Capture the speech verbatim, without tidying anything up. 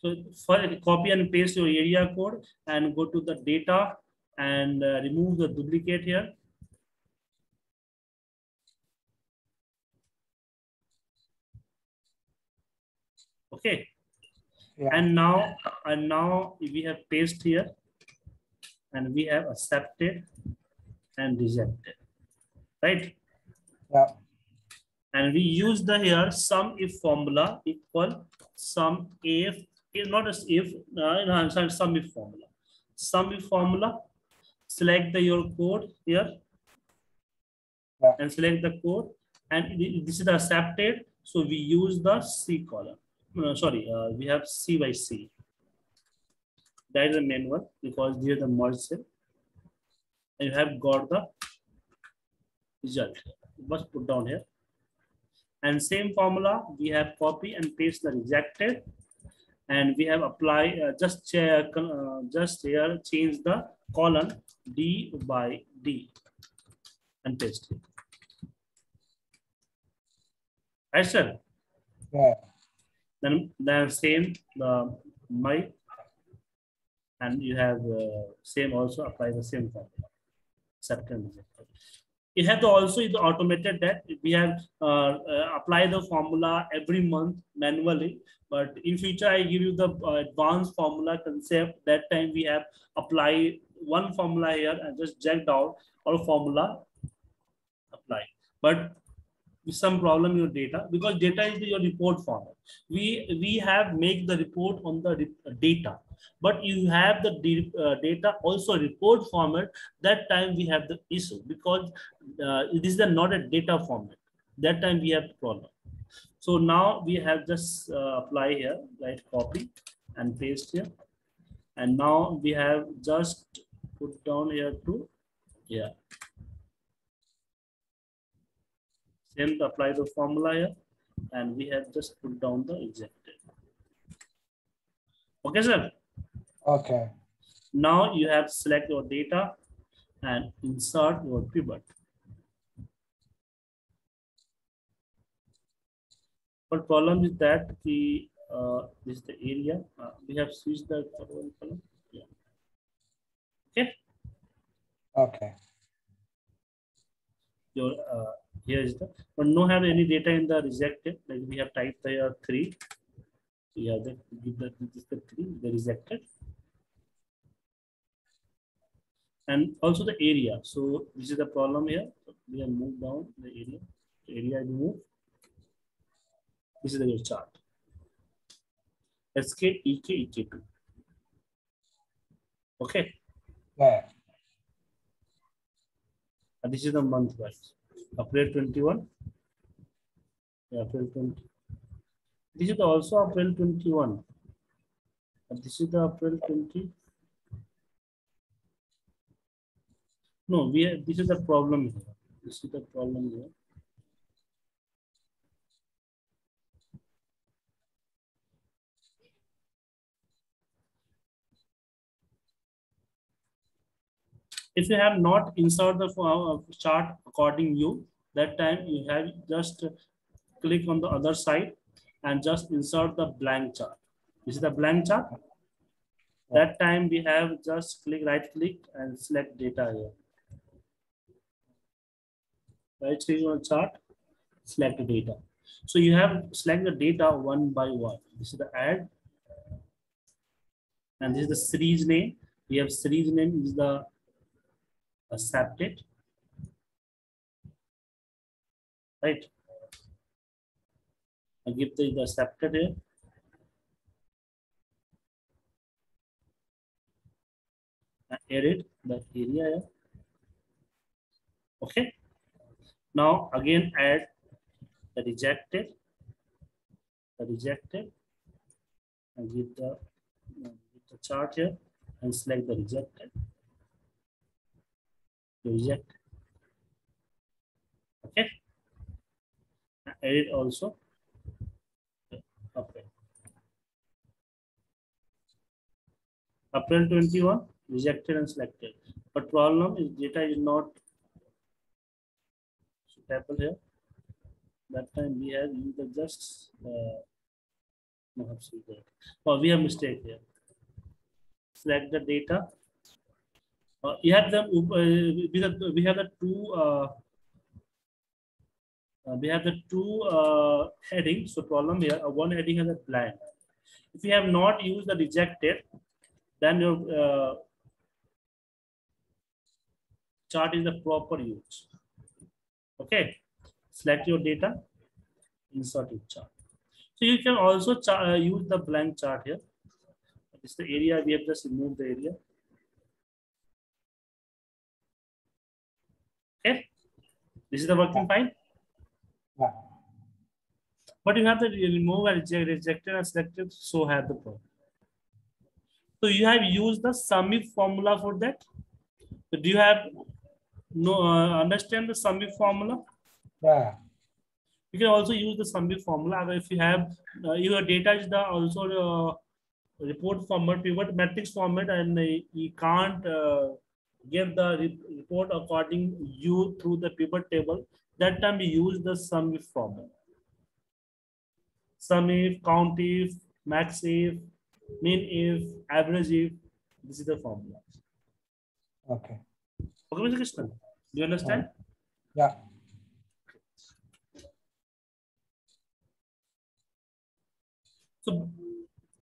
So for copy and paste your area code and go to the data and uh, remove the duplicate here. Okay. Yeah. And now, and now we have paste here and we have accepted and rejected, right? Yeah. And we use the here sum if formula equal sum if, not as if, uh, no, sum if formula. Sum if formula, select the your code here. Yeah. And select the code, and this is the accepted. So we use the C column. No, sorry, uh, we have C by C. That is the main one because here the merge cell. And you have got the result. You must put down here. And same formula, we have copy and paste the rejected, and we have apply uh, just check, uh, just here change the column D by D and paste it. Right, sir? Yeah. Then then same the my, and you have uh, same also apply the same formula. Acceptance. You have to also is automated that we have uh, uh, apply the formula every month manually, but in future I give you the uh, advanced formula concept. That time we have apply one formula here and just checked out all formula apply. But some problem in your data because data is your report format. We we have make the report on the data, but you have the uh, data also report format. That time we have the issue because uh, this is not a data format. That time we have problem. So now we have just uh, apply here, right? Copy and paste here, and now we have just put down here to yeah. Same to apply the formula here, and we have just put down the rejected. Okay, sir. Okay. Now you have select your data and insert your pivot. But problem is that the uh, this is the area. Uh, we have switched the column. Yeah. Okay. Okay. Your uh, here is the, but no have any data in the rejected. Like we have typed there three. Yeah, that give the this is the three, the rejected. And also the area. So this is the problem here. We have moved down the area. The area is moved. This is the chart. S K, E K, E K two. Okay. Yeah. And this is the month wise. April twenty-one. Yeah, April twenty. This is also April twenty-one. And this is the April twenty. No, we have, this is the problem here. This is the problem here. If you have not inserted the uh, chart according you, that time you have just click on the other side and just insert the blank chart. This is the blank chart. That time we have just click right click and select data here. Right click on chart, select the data. So you have select the data one by one. This is the add, and this is the series name. We have series name is the accepted, right? I give the, the accepted here. I edit the area here. Okay. Now again add the rejected, the rejected, and give the, give the chart here and select the rejected. Reject. Okay. Edit also. Okay. April twenty-one, rejected and selected. But problem is data is not suitable here. That time we have used the just uh, No, absolutely. Oh, we have mistake here. Select the data. Uh, you have the uh, we have we have the two uh, uh, we have the two uh, headings. So problem here, uh, one heading has a blank. If you have not used the rejected, then your uh, chart is the proper use. Okay, select your data, insert your chart. So you can also uh, use the blank chart here. This is the area, we have just removed the area. Okay, this is the working fine. Yeah. But you have to remove and reject, rejected and selected, so have the problem. So you have used the SUMIF formula for that. So do you have no uh, understand the SUMIF formula? Yeah. You can also use the SUMIF formula if you have uh, your data is the also uh, report format, pivot matrix format, and uh, you can't uh, give the re report according you through the pivot table. That time you use the SUMIF formula. SUMIF, count if, max if, mean if, average if. This is the formula. Okay. Okay, Mister Krishnan, do you understand? Yeah. So